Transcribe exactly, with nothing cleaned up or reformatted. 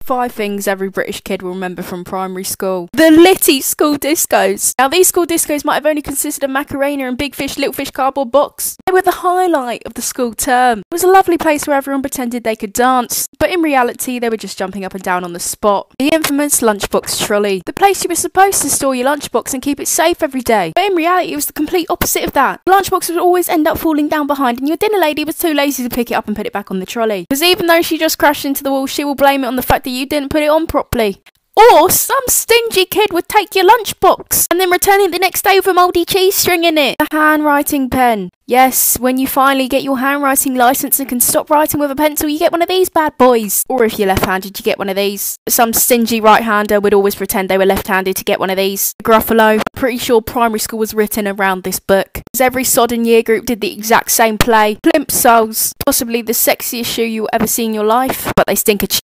Five things every British kid will remember from primary school. The litty school discos. Now these school discos might have only consisted of Macarena and Big Fish, Little Fish cardboard box. They were the highlight of the school term. It was a lovely place where everyone pretended they could dance, but in reality they were just jumping up and down on the spot. The infamous lunchbox trolley. The place you were supposed to store your lunchbox and keep it safe every day. But in reality it was the complete opposite of that. The lunchbox would always end up falling down behind and your dinner lady was too lazy to pick it up and put it back on the trolley. Because even though she just crashed into the wall, she will blame it on the fact that you didn't put it on properly. Or some stingy kid would take your lunchbox and then return it the next day with a mouldy cheese string in it. A handwriting pen. Yes, when you finally get your handwriting license and can stop writing with a pencil, you get one of these bad boys. Or if you're left-handed, you get one of these. Some stingy right-hander would always pretend they were left-handed to get one of these. Gruffalo. Pretty sure primary school was written around this book. Because every sodden year group did the exact same play. Plimp soles. Possibly the sexiest shoe you'll ever see in your life. But they stink a